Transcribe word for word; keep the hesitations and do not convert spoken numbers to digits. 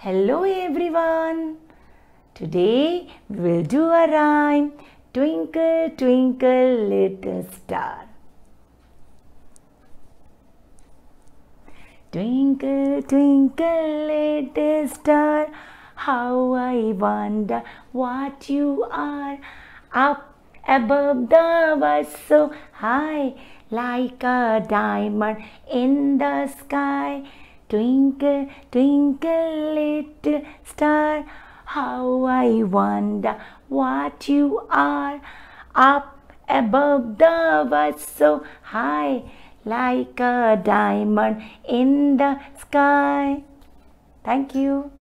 Hello everyone. Today we will do a rhyme. Twinkle, twinkle, little star. Twinkle, twinkle, little star, how I wonder what you are. Up above the world so high, like a diamond in the sky. Twinkle, twinkle, little star, how I wonder what you are. Up above the world so high, like a diamond in the sky. Thank you.